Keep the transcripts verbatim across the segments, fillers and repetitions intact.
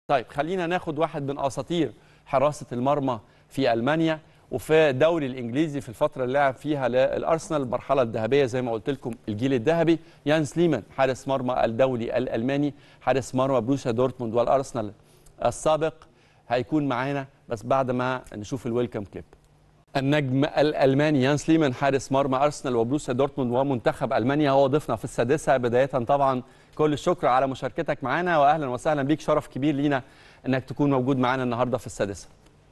طيب خلينا ناخد واحد من اساطير حراسه المرمى في المانيا وفي الدوري الانجليزي في الفتره اللي لعب فيها للارسنال المرحله الذهبيه زي ما قلت لكم الجيل الذهبي. يانس ليمان حارس مرمى الدولي الالماني، حارس مرمى بروسيا دورتموند والارسنال السابق، هيكون معانا بس بعد ما نشوف الويلكم كليب. النجم الالماني يانس ليمان حارس مرمى ارسنال وبروسيا دورتموند ومنتخب المانيا هو ضيفنا في السادسه. بدايه طبعا كل الشكر على مشاركتك معنا واهلا وسهلا بيك، شرف كبير لينا انك تكون موجود معنا النهارده في السادسه.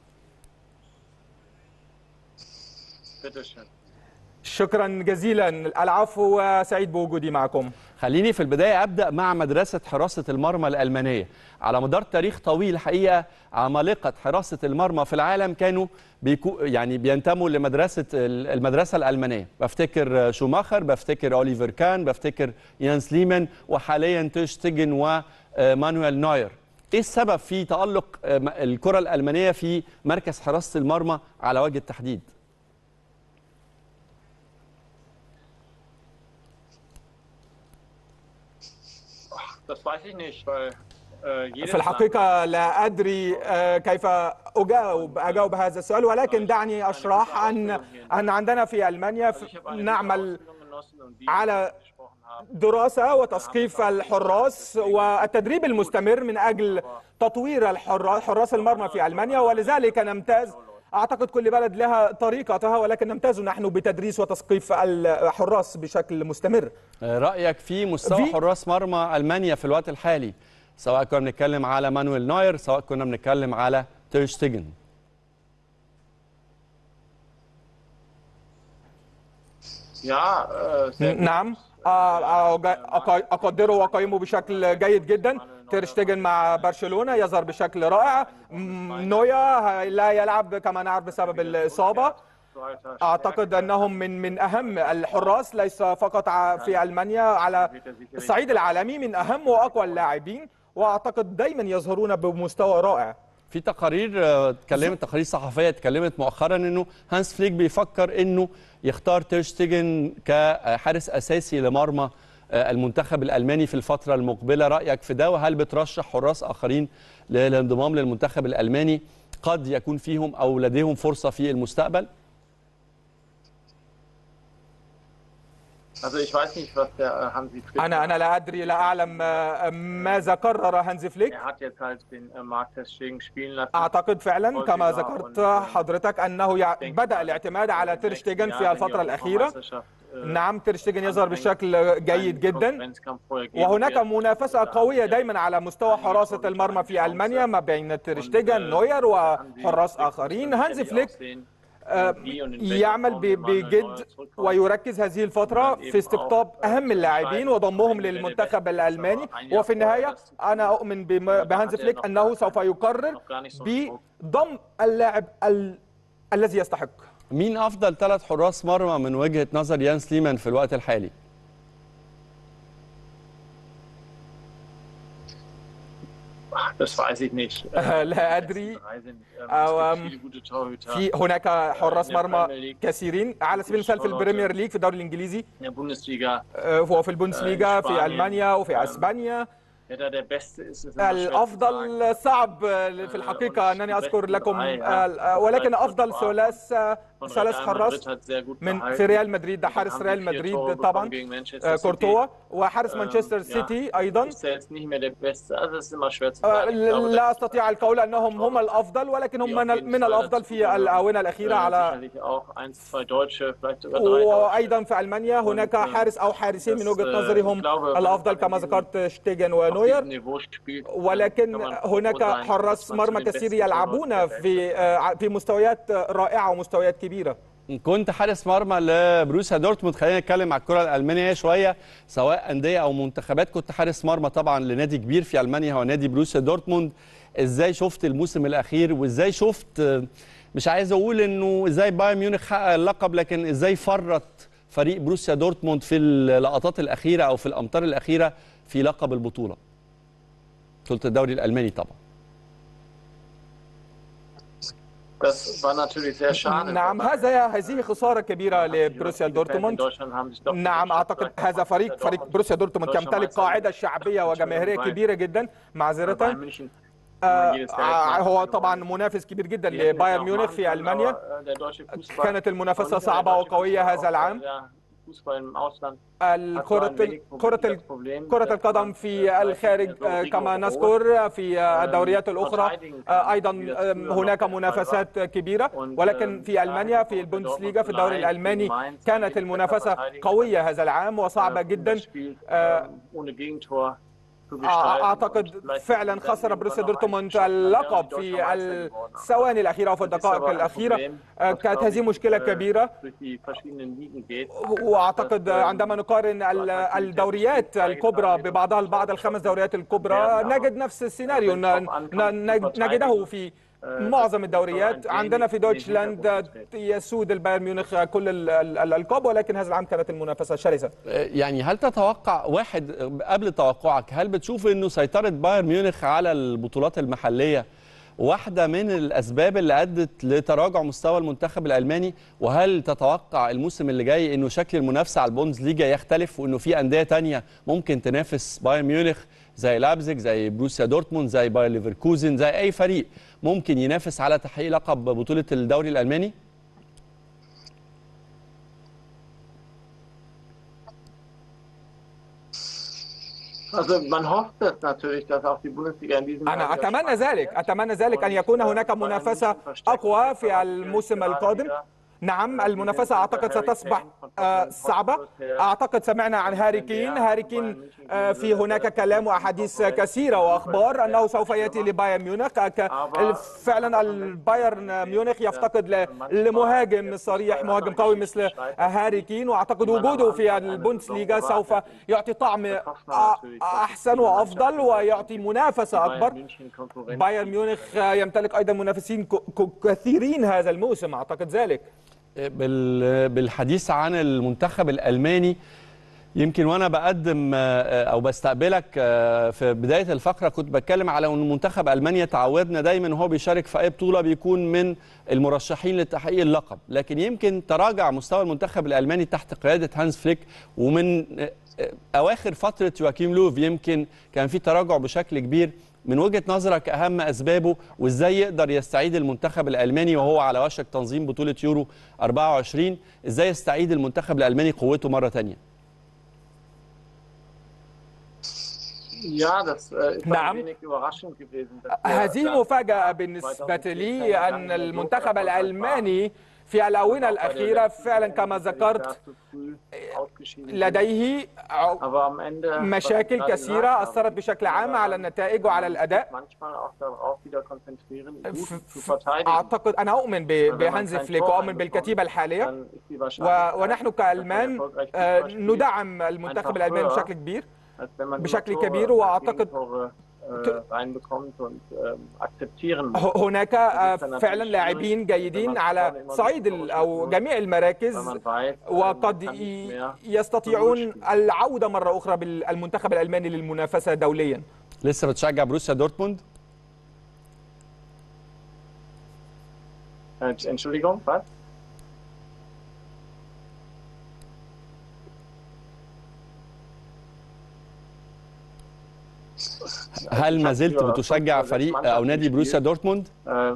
شكرا جزيلا، العفو وسعيد بوجودي معكم. خليني في البداية أبدأ مع مدرسة حراسة المرمى الألمانية. على مدار تاريخ طويل حقيقة عمالقة حراسة المرمى في العالم كانوا بيكو يعني بينتموا لمدرسة المدرسة الألمانية. بفتكر شوماخر، بفتكر أوليفر كان، بفتكر يانس ليمان، وحاليا تير شتيجن ومانويل نوير. إيه السبب في تألق الكرة الألمانية في مركز حراسة المرمى على وجه التحديد؟ في الحقيقة لا أدري كيف أجاوب أجاوب هذا السؤال، ولكن دعني أشرح أن أن عندنا في ألمانيا نعمل على دراسة وتثقيف الحراس والتدريب المستمر من أجل تطوير حراس المرمى في ألمانيا، ولذلك نمتاز. أعتقد كل بلد لها طريقتها، ولكن نمتاز نحن بتدريس وتثقيف الحراس بشكل مستمر. رأيك في مستوى في حراس مرمى ألمانيا في الوقت الحالي، سواء كنا بنتكلم على مانويل نوير سواء كنا بنتكلم على تير شتيجن؟ نعم، أقدره وأقيمه بشكل جيد جدا. تير شتيجن مع برشلونة يظهر بشكل رائع. نويا لا يلعب كما نعرف بسبب الإصابة. أعتقد أنهم من من أهم الحراس ليس فقط في ألمانيا، على الصعيد العالمي من أهم وأقوى اللاعبين، وأعتقد دايما يظهرون بمستوى رائع. في تقارير اتكلمت تقارير صحفيه اتكلمت مؤخرا انه هانس فليك بيفكر انه يختار تير شتيجن كحارس اساسي لمرمى المنتخب الالماني في الفتره المقبله. رايك في ده؟ وهل بترشح حراس اخرين للانضمام للمنتخب الالماني قد يكون فيهم او لديهم فرصه في المستقبل؟ أنا أنا لا أدري، لا أعلم ماذا قرر هانز فليك. أعتقد فعلا كما ذكرت حضرتك أنه بدأ الاعتماد على تير شتيجن في الفترة الأخيرة. نعم، تير شتيجن يظهر بشكل جيد جدا، وهناك منافسة قوية دايما على مستوى حراسة المرمى في ألمانيا ما بين تير شتيجن، نوير وحراس آخرين. هانز فليك يعمل بجد ويركز هذه الفترة في استقطاب أهم اللاعبين وضمهم للمنتخب الألماني، وفي النهاية أنا أؤمن بهانز فليك أنه سوف يقرر بضم اللاعب ال... الذي يستحق. مين أفضل ثلاث حراس مرمى من وجهة نظر يانس ليمان في الوقت الحالي؟ لا أدري. في هناك حراس مرمى كثيرين على سبيل المثال في البريمير ليج في الدوري الإنجليزي، وفي البونسليغا في ألمانيا وفي أسبانيا. الأفضل صعب في الحقيقة أنني أذكر لكم، ولكن أفضل ثلاث ثلاث حراس من في ريال مدريد، ده حارس ريال مدريد طبعا كورتوا، وحارس مانشستر سيتي أيضا. لا أستطيع القول أنهم هم الأفضل، ولكن هم من الأفضل في الآونة الأخيرة. على وأيضا في ألمانيا هناك حارس أو حارسين من وجهة نظري هم الأفضل كما ذكرت شتيجن ونوير، ولكن هناك حراس مرمى كثير يلعبون في في مستويات رائعة ومستويات كبيرة. كنت حارس مرمى لبروسيا دورتموند، خلينا نتكلم على الكرة الألمانية شوية سواء أندية أو منتخبات. كنت حارس مرمى طبعا لنادي كبير في ألمانيا هو نادي بروسيا دورتموند. إزاي شفت الموسم الأخير، وإزاي شفت، مش عايز أقول إنه إزاي بايرن ميونخ حقق اللقب، لكن إزاي فرط فريق بروسيا دورتموند في اللقطات الأخيرة أو في الأمتار الأخيرة في لقب البطولة بطولة الدوري الألماني طبعا؟ نعم، هذا هذه خسارة كبيرة لبروسيا دورتموند. نعم، أعتقد هذا فريق فريق بروسيا دورتموند يمتلك قاعدة شعبية وجماهيرية كبيرة جدا. معذرة، آه هو طبعا منافس كبير جدا لبايرن ميونخ في ألمانيا. كانت المنافسة صعبة وقوية هذا العام. الكرة كرة كرة القدم في الخارج كما نذكر في الدوريات الأخرى أيضا هناك منافسات كبيرة، ولكن في ألمانيا في البوندسليغا في الدوري الألماني كانت المنافسة قوية هذا العام وصعبة جدا. أعتقد فعلا خسر بروسيا دورتموند اللقب في الثواني الأخيرة وفي الدقائق الأخيرة. كانت هذه مشكلة كبيرة، وأعتقد عندما نقارن الدوريات الكبرى ببعضها البعض الخمس دوريات الكبرى نجد نفس السيناريو نجده في معظم الدوريات. عندنا في دويتشلاند يسود البايرن ميونخ كل الألقاب، ولكن هذا العام كانت المنافسة شرسة. يعني هل تتوقع واحد قبل توقعك، هل بتشوف انه سيطرة بايرن ميونخ على البطولات المحلية واحدة من الأسباب اللي أدت لتراجع مستوى المنتخب الألماني؟ وهل تتوقع الموسم اللي جاي انه شكل المنافسة على البوندسليغا يختلف وانه في أندية تانية ممكن تنافس بايرن ميونخ زي لابزيج زي بروسيا دورتموند زي باير ليفركوزن زي أي فريق ممكن ينافس على تحقيق لقب بطولة الدوري الألماني؟ أنا أتمنى ذلك، أتمنى ذلك أن يكون هناك منافسة أقوى في الموسم القادم. نعم المنافسة أعتقد ستصبح صعبة. أعتقد سمعنا عن هاري كين، هاري كين في هناك كلام وأحاديث كثيرة وأخبار أنه سوف يأتي لبايرن ميونخ. فعلا البايرن ميونخ يفتقد لمهاجم صريح، مهاجم قوي مثل هاري كين، وأعتقد وجوده في البوندسليغا سوف يعطي طعم أحسن وأفضل ويعطي منافسة أكبر. بايرن ميونخ يمتلك أيضا منافسين كثيرين هذا الموسم، أعتقد ذلك. بالحديث عن المنتخب الألماني، يمكن وانا بقدم او بستقبلك في بدايه الفقره كنت بتكلم على ان منتخب المانيا تعودنا دايما وهو بيشارك في اي بطوله بيكون من المرشحين لتحقيق اللقب، لكن يمكن تراجع مستوى المنتخب الالماني تحت قياده هانز فليك، ومن اواخر فتره يواكيم لوف يمكن كان في تراجع بشكل كبير. من وجهة نظرك أهم أسبابه وإزاي يقدر يستعيد المنتخب الألماني وهو على وشك تنظيم بطولة يورو أربعة وعشرين، إزاي يستعيد المنتخب الألماني قوته مرة تانية؟ نعم، هذه مفاجأة بالنسبة لي أن المنتخب الألماني في الآونة الأخيرة فعلا كما ذكرت لديه مشاكل كثيرة أثرت بشكل عام على النتائج وعلى الأداء. أعتقد أنا أؤمن بهانز فليك وأؤمن بالكتيبة الحالية، ونحن كألمان ندعم المنتخب الألماني بشكل كبير بشكل كبير وأعتقد هناك فعلا لاعبين جيدين على صعيد أو جميع المراكز، وقد يستطيعون العودة مرة أخرى بالمنتخب الألماني للمنافسة دوليا. لسه بتشجع بروسيا دورتموند؟ هل ما زلت بتشجع فريق أو نادي بروسيا دورتموند؟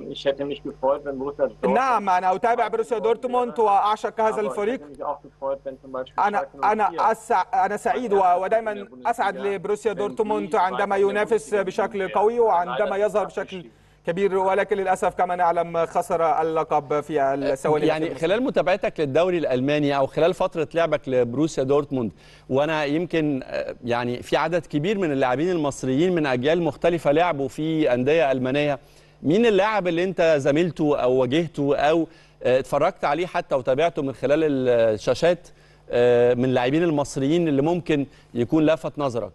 نعم، أنا أتابع بروسيا دورتموند وأعشق هذا الفريق. أنا أنا أنا سعيد ودائما أسعد لبروسيا دورتموند عندما ينافس بشكل قوي وعندما يظهر بشكل كبير، ولكن للأسف كما نعلم خسر اللقب في الثواني. يعني خلال متابعتك للدوري الألماني أو خلال فترة لعبك لبروسيا دورتموند، وأنا يمكن يعني في عدد كبير من اللاعبين المصريين من أجيال مختلفة لعبوا في أندية ألمانية، مين اللاعب اللي أنت زميلته أو واجهته أو اتفرجت عليه حتى وتابعته من خلال الشاشات من اللاعبين المصريين اللي ممكن يكون لفت نظرك؟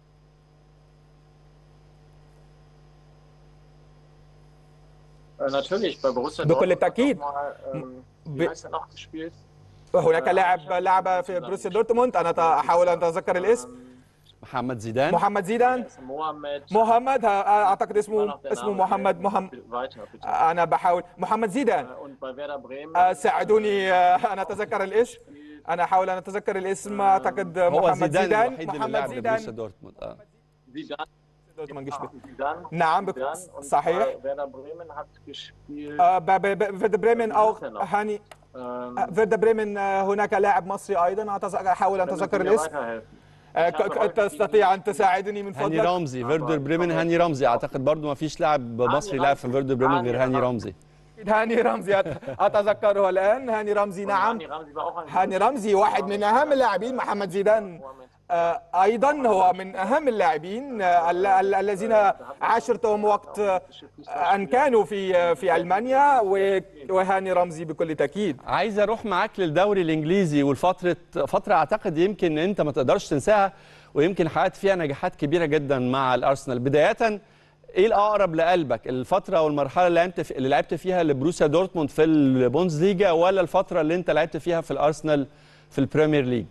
بكل تأكيد ب... هناك لاعب لعب في بروسيا دورتموند، أنا أحاول أن أتذكر الاسم. محمد زيدان. محمد زيدان. محمد أعتقد اسمه اسمه محمد محمد أنا بحاول محمد زيدان. ساعدوني أنا أتذكر الاسم. أنا أحاول أن أتذكر الاسم. أعتقد محمد زيدان. محمد زيدان. دورتموند gespielt. نعم صحيح. فيردر بريمن أو هاني فيردر بريمن هناك لاعب مصري أيضا أحاول أن أتذكر الاسم. تستطيع أن تساعدني من فضلك؟ هاني رمزي. فيردر بريمن هاني رمزي. أعتقد برضو ما فيش لاعب مصري لاعب في فيردر بريمن غير هاني رمزي. هاني رمزي أتذكره الآن. هاني رمزي نعم. هاني رمزي واحد من أهم اللاعبين. محمد زيدان أيضا هو من أهم اللاعبين الذين عاشرتهم وقت أن كانوا في في ألمانيا، وهاني رمزي بكل تأكيد. عايز أروح معاك للدوري الإنجليزي والفترة فترة أعتقد يمكن أنت ما تقدرش تنساها، ويمكن حققت فيها نجاحات كبيرة جدا مع الأرسنال. بداية ايه الاقرب لقلبك، الفتره والمرحله اللي لعبت اللي لعبت فيها لبروسيا دورتموند في البوندسليجا، ولا الفتره اللي انت لعبت فيها في الارسنال في البريمير ليج؟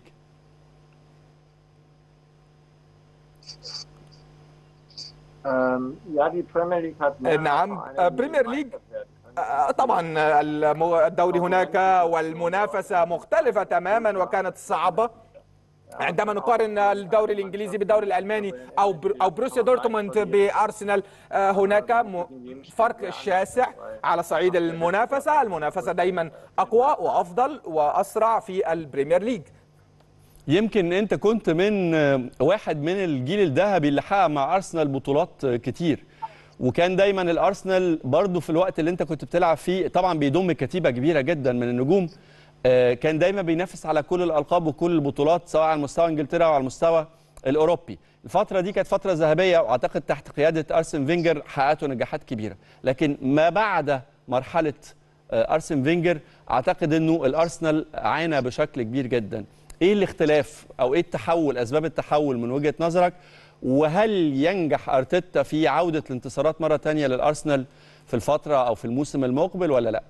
نعم بريمير ليج طبعا الدوري هناك والمنافسه مختلفه تماما وكانت صعبه. عندما نقارن الدوري الانجليزي بالدوري الالماني او او بروسيا دورتموند بارسنال، هناك فرق شاسع على صعيد المنافسه. المنافسه دايما اقوى وافضل واسرع في البريمير ليج. يمكن انت كنت من واحد من الجيل الذهبي اللي حقق مع ارسنال بطولات كتير، وكان دايما الارسنال برضو في الوقت اللي انت كنت بتلعب فيه طبعا بيضم كتيبه كبيره جدا من النجوم، كان دايما بينافس على كل الالقاب وكل البطولات سواء على مستوى انجلترا وعلى المستوى الاوروبي. الفتره دي كانت فتره ذهبيه، واعتقد تحت قياده ارسن فينجر حققوا نجاحات كبيره، لكن ما بعد مرحله ارسن فينجر اعتقد انه الارسنال عانى بشكل كبير جدا. ايه الاختلاف او ايه التحول، اسباب التحول من وجهه نظرك؟ وهل ينجح ارتيتا في عوده الانتصارات مره ثانيه للارسنال في الفتره او في الموسم المقبل ولا لا؟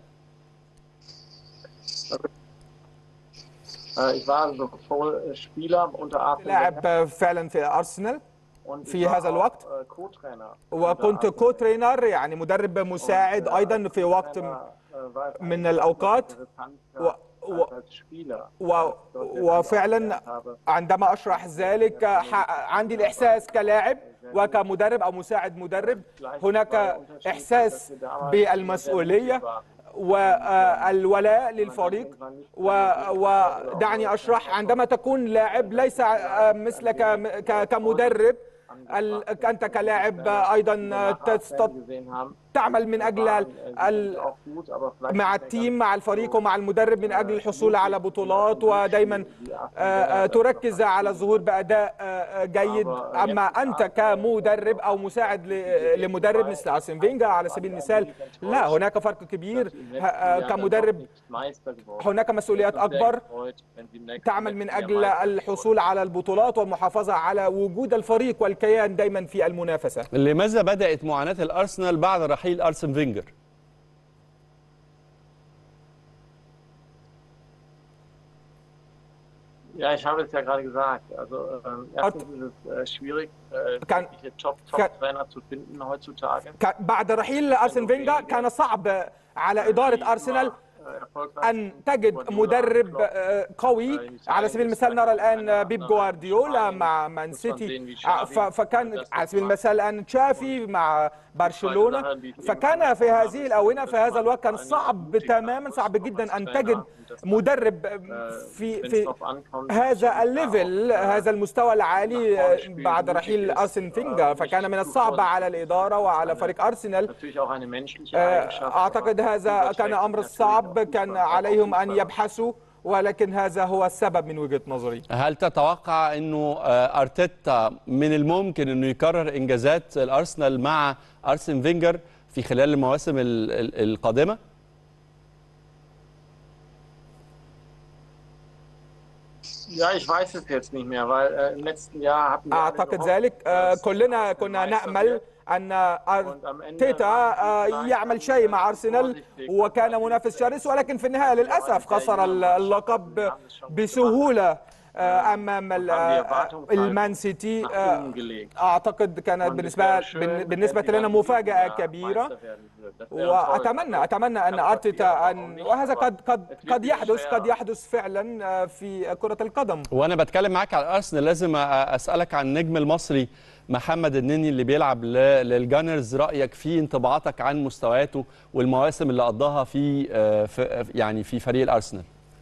لاعب فعلا في أرسنال في هذا الوقت، وكنت كو ترينر يعني مدرب مساعد أيضا في وقت من الأوقات، و و و وفعلا عندما أشرح ذلك عندي الإحساس كلاعب وكمدرب أو مساعد مدرب هناك إحساس بالمسؤولية والولاء للفريق. ودعني أشرح، عندما تكون لاعب ليس مثلك كمدرب، أنت كلاعب أيضا تعمل من أجل مع التيم مع الفريق ومع المدرب من أجل الحصول على بطولات، ودايما تركز على الظهور بأداء جيد. أما أنت كمدرب أو مساعد لمدرب مثل أرسن فينجر على سبيل المثال، لا، هناك فرق كبير. كمدرب هناك مسؤوليات أكبر، تعمل من أجل الحصول على البطولات والمحافظة على وجود الفريق والكيان دايما في المنافسة. لماذا بدأت معاناة الأرسنال بعد رحيل أرسن فينجر؟ Ja, ich habe es ja gerade gesagt. Also ähm, erstens ist es äh, schwierig, äh, wirkliche Top-Trainer zu finden heutzutage. بعد رحيل أرسن فينجر كان صعب على إدارة أرسنال أن تجد مدرب قوي. على سبيل المثال نرى الآن بيب جوارديولا مع مان سيتي، فكان على سبيل المثال الآن تشافي مع برشلونة، فكان في هذه الآونة في هذا الوقت كان صعب تماما، صعب جدا أن تجد مدرب في في هذا الليفل، هذا المستوى العالي بعد رحيل أرسن فينجر. فكان من الصعب على الإدارة وعلى فريق أرسنال. أعتقد هذا كان أمر صعب، كان عليهم أن يبحثوا، ولكن هذا هو السبب من وجهة نظري. هل تتوقع أنه أرتيتا من الممكن أنه يكرر إنجازات الأرسنال مع أرسن فينجر في خلال المواسم القادمة؟ Ja, ich weiß es jetzt nicht mehr, weil äh, im letzten Jahr hatten wir أعتقد ذلك. كلنا كنا نأمل أن أرتيتا يعمل شيء مع أرسنال وكان منافس شرس، ولكن في النهاية للأسف خسر اللقب بسهولة أمام المان سيتي. أعتقد كانت بالنسبة بالنسبة لنا مفاجأة كبيرة، وأتمنى أتمنى أن أرتيتا أن وهذا قد قد قد يحدث قد يحدث فعلا في كرة القدم. وأنا بتكلم معاك على أرسنال لازم أسألك عن النجم المصري محمد النني اللي بيلعب للجانرز، رايك فيه، انطباعاتك عن مستوياته والمواسم اللي قضاها في, في يعني في فريق الارسنال؟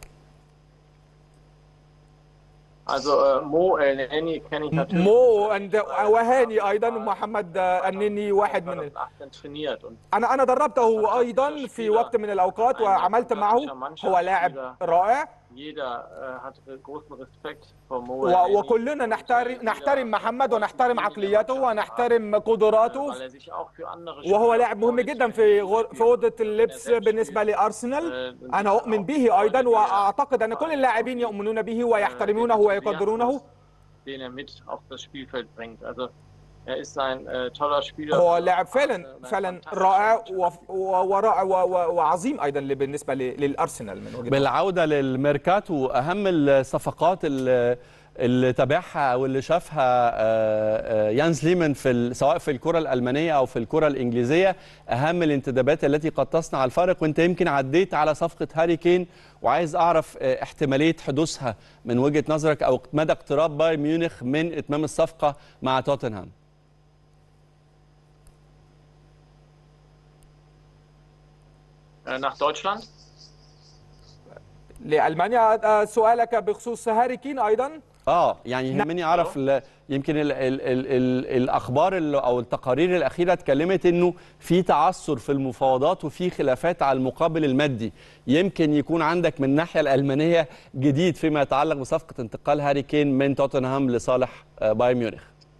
Also äh, Mo El-Neni kenne ich natürlich. مو وهاني ايضا محمد النني واحد من انا انا دربته ايضا في وقت من الاوقات وعملت معه. هو لاعب رائع وكلنا نحترم نحترم محمد ونحترم عقليته ونحترم قدراته، وهو لاعب مهم جدا في غر... في اوضه اللبس بالنسبه لارسنال. انا اؤمن به ايضا، واعتقد ان كل اللاعبين يؤمنون به ويحترمونه ويقدرونه. هو لاعب فعلا فعلا رائع ورائع وعظيم ايضا بالنسبه للارسنال. من وجهة بالعوده للميركاتو، اهم الصفقات اللي اللي تابعها او اللي شافها يانز ليمان في سواء في الكره الالمانيه او في الكره الانجليزيه، اهم الانتدابات التي قد تصنع الفارق، وانت يمكن عديت على صفقه هاري كين، وعايز اعرف احتماليه حدوثها من وجهه نظرك او مدى اقتراب بايرن ميونخ من اتمام الصفقه مع توتنهام. nach Deutschland. لألمانيا. سؤالك بخصوص هاري كين أيضا؟ اه يعني يهمني اعرف يمكن ال ال ال ال الاخبار او التقارير الاخيره اتكلمت انه في تعثر في المفاوضات وفي خلافات على المقابل المادي. يمكن يكون عندك من الناحيه الالمانيه جديد فيما يتعلق بصفقه انتقال هاري كين من توتنهام لصالح بايرن ميونخ.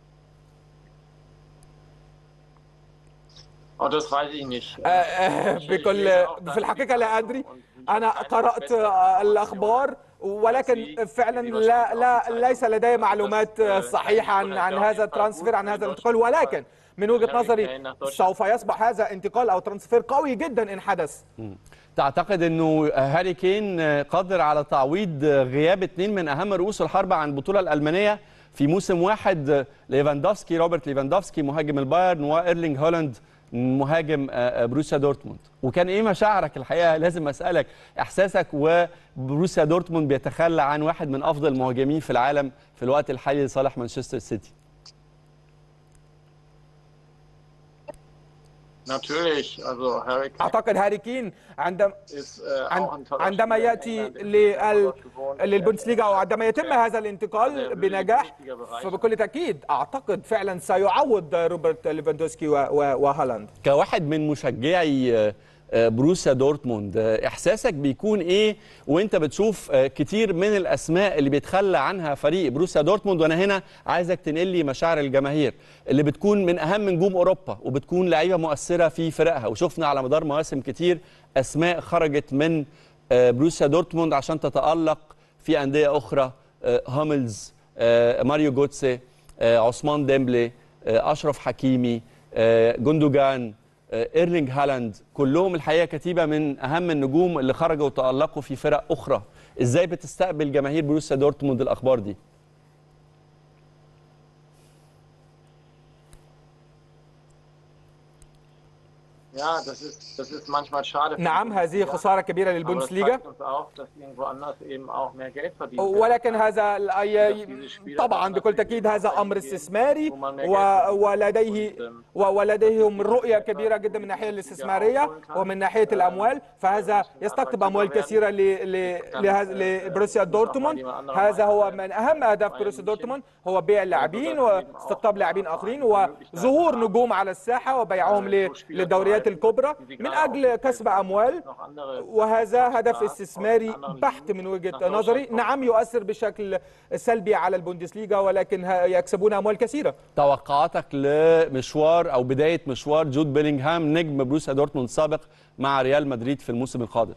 بكل في الحقيقه لا ادري. انا قرات الاخبار ولكن فعلا لا لا ليس لدي معلومات صحيحه عن عن هذا الترانسفير، عن هذا الانتقال، ولكن من وجهه نظري سوف يصبح هذا انتقال او ترانسفير قوي جدا ان حدث. تعتقد انه هاري كين قادر على تعويض غياب اثنين من اهم رؤوس الحربة عن البطوله الالمانيه في موسم واحد؟ ليفاندوفسكي، روبرت ليفاندوفسكي مهاجم البايرن، وايرلينج هولاند مهاجم بروسيا دورتموند. وكان ايه مشاعرك الحقيقه؟ لازم اسالك احساسك وبروسيا دورتموند بيتخلى عن واحد من افضل المهاجمين في العالم في الوقت الحالي لصالح مانشستر سيتي. اعتقد هاري كين عندما عندما ياتي للبوندسليغا او عندما يتم هذا الانتقال بنجاح، فبكل تاكيد اعتقد فعلا سيعوض روبرت ليفاندوفسكي وهالاند. كواحد من مشجعي بروسيا دورتموند، احساسك بيكون ايه وانت بتشوف كتير من الاسماء اللي بيتخلى عنها فريق بروسيا دورتموند؟ وانا هنا عايزك تنقل لي مشاعر الجماهير اللي بتكون من اهم نجوم اوروبا وبتكون لعيبه مؤثره في فرقها، وشفنا على مدار مواسم كتير اسماء خرجت من بروسيا دورتموند عشان تتالق في انديه اخرى، هاملز، ماريو جوتسي، عثمان ديمبلي، اشرف حكيمي، جوندوجان، ايرلينج هالاند، كلهم الحقيقه كتيبه من اهم النجوم اللي خرجوا وتالقوا في فرق اخرى. ازاي بتستقبل جماهير بروسيا دورتموند الاخبار دي؟ نعم، هذه خسارة كبيرة للبوندسليغا، ولكن هذا طبعا بكل تأكيد هذا أمر استثماري، ولديه ولديهم رؤية كبيرة جدا من الناحية الاستثمارية ومن ناحية الأموال، فهذا يستقطب أموال كثيرة لبروسيا دورتموند. هذا هو من أهم أهداف بروسيا دورتموند، هو بيع لاعبين واستقطاب لاعبين آخرين وظهور نجوم على الساحة وبيعهم للدوريات الكبرى من أجل كسب أموال، وهذا هدف استثماري بحت من وجهة نظري. نعم يؤثر بشكل سلبي على البوندسليغا، ولكن يكسبون أموال كثيرة. توقعاتك لمشوار أو بداية مشوار جود بيلينغهام نجم بروسيا دورتموند السابق مع ريال مدريد في الموسم القادم؟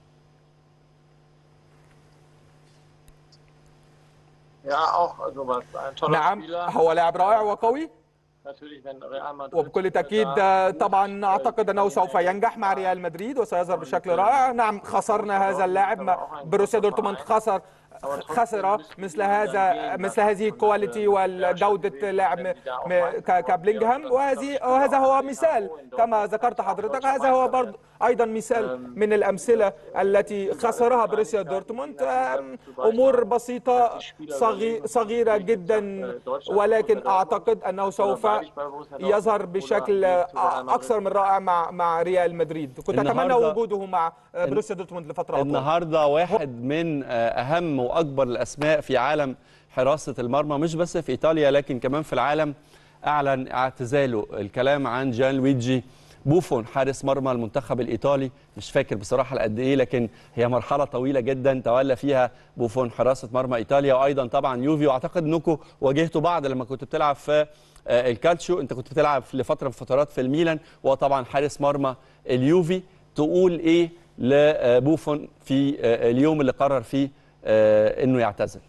نعم، هو لاعب رائع وقوي، وبكل تأكيد طبعا أعتقد أنه سوف ينجح مع ريال مدريد وسيظهر بشكل رائع. نعم، خسرنا هذا اللاعب، بروسيا دورتموند خسر خسر مثل هذا مثل هذه الكواليتي والجودة لعب كبلينغهام، وهذه وهذا هو مثال كما ذكرت حضرتك. هذا هو برضه أيضا مثال من الأمثلة التي خسرها بروسيا دورتموند. أمور بسيطة صغيرة جدا، ولكن أعتقد أنه سوف يظهر بشكل أكثر من رائع مع مع ريال مدريد. كنت أتمنى وجوده مع بروسيا دورتموند لفترة أطول. النهارده واحد من أهم وأكبر الأسماء في عالم حراسة المرمى مش بس في إيطاليا لكن كمان في العالم أعلن اعتزاله. الكلام عن جان لويجي بوفون حارس مرمى المنتخب الإيطالي. مش فاكر بصراحة قد إيه، لكن هي مرحلة طويلة جدا تولى فيها بوفون حراسة مرمى إيطاليا، وأيضا طبعا يوفي. وأعتقد أنكم واجهتوا بعض لما كنت بتلعب في الكالتشيو. أنت كنت بتلعب لفترة من فترات في الميلان، وطبعا حارس مرمى اليوفي. تقول إيه لبوفون في اليوم اللي قرر فيه أنه يعتزل؟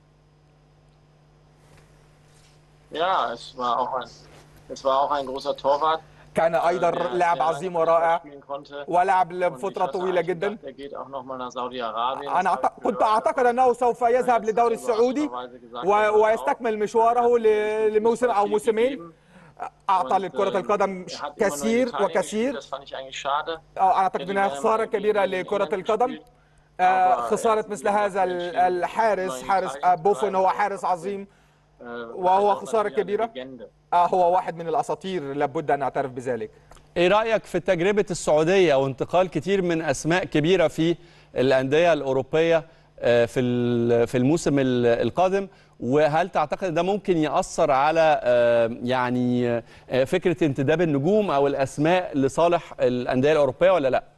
Ja, es war auch ein, es war auch ein großer Torwart. كان أيضا لاعب عظيم ورائع، ولعب لفترة طويلة جدا. أنا كنت أعتقد أنه سوف يذهب للدوري السعودي ويستكمل مشواره لموسم أو موسمين. أعطى لكرة القدم كثير وكثير. أعتقد أنها خسارة كبيرة لكرة القدم، خسارة مثل هذا الحارس. حارس بوفون هو حارس عظيم وهو خسارة كبيرة. هو واحد من الأساطير، لابد أن نعترف بذلك. إيه رأيك في تجربة السعودية وانتقال كتير من أسماء كبيرة في الأندية الأوروبية في في الموسم القادم؟ وهل تعتقد ده ممكن يأثر على يعني فكرة انتداب النجوم أو الأسماء لصالح الأندية الأوروبية ولا لا؟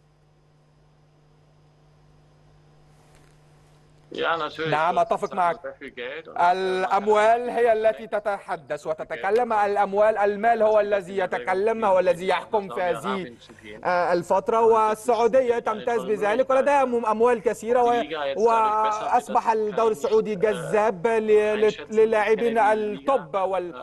نعم، أتفق معك. الأموال هي التي تتحدث وتتكلم. الأموال، المال هو الذي يتكلم، هو الذي يحكم في هذه الفترة، والسعودية تمتاز بذلك ولديها أموال كثيرة، وأصبح الدوري السعودي جذاب للاعبين التوب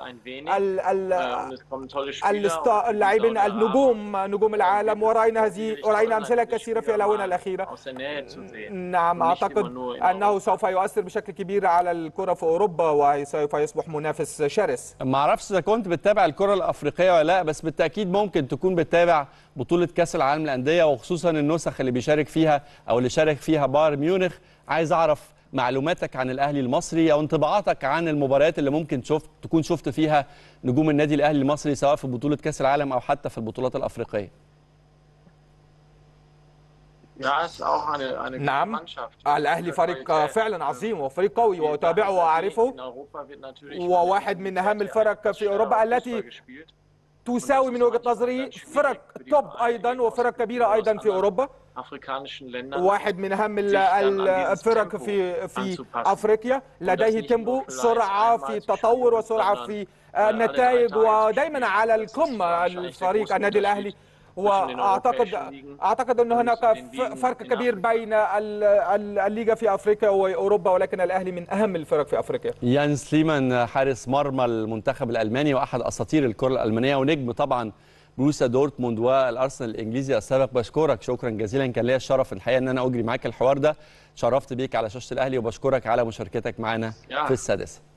واللاعبين النجوم نجوم العالم. ورأينا هذه ورأينا أمثلة كثيرة في الآونة الأخيرة. نعم، أعتقد أنه سوف يؤثر بشكل كبير على الكرة في أوروبا وسوف يصبح منافس شرس. ما أعرفش إذا كنت بتتابع الكرة الأفريقية ولا لا، بس بالتأكيد ممكن تكون بتتابع بطولة كأس العالم للأندية، وخصوصا النسخ اللي بيشارك فيها أو اللي شارك فيها بايرن ميونخ. عايز أعرف معلوماتك عن الأهلي المصري أو انطباعاتك عن المباريات اللي ممكن شفت تكون شفت فيها نجوم النادي الأهلي المصري، سواء في بطولة كأس العالم أو حتى في البطولات الأفريقية. نعم، الأهلي فريق فعلا عظيم وفريق قوي وأتابعه وأعرفه، وواحد من أهم الفرق في أوروبا التي تساوي من وجهة نظري فرق توب أيضا وفرق كبيرة أيضا في أوروبا. واحد من أهم الفرق في في أفريقيا، لديه تيمبو، سرعة في التطور وسرعة في النتائج، ودائما على القمة الفريق النادي الأهلي. واعتقد اعتقد ان هناك فرق كبير بين الليغا في افريقيا واوروبا، ولكن الاهلي من اهم الفرق في افريقيا. يانس ليمان حارس مرمى المنتخب الالماني واحد اساطير الكره الالمانيه ونجم طبعا بروسيا دورتموند والارسنال الانجليزي السابق. بشكرك شكرا جزيلا، كان ليا الشرف الحقيقه ان انا اجري معاك الحوار ده. شرفت بيك على شاشه الاهلي وبشكرك على مشاركتك معنا في السادسه.